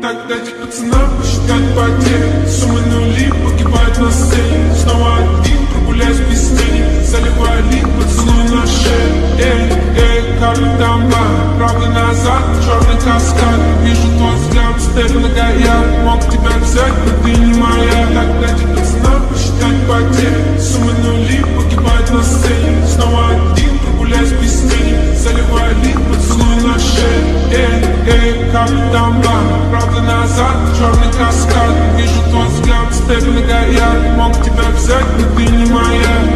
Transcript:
Так дайте пацанам посчитать потери. Суммы нули погибают на сцене. Снова один, прогуляюсь без тени. Заливаю лик, поцелуй на шею. Карта дамба, правый назад, черный каскад. Вижу твой взгляд, степь многояд. Мог тебя взять, но ты не моя. Так дайте пацанам посчитать потери. Суммы нули погибают на сцене. Снова один, прогуляюсь без тени. Заливаю лик, поцелуй на шею. Карта дамба, правый назад, черный каскад. Вижу твой взгляд, степь многояд. Мог тебя взять, но ты не моя.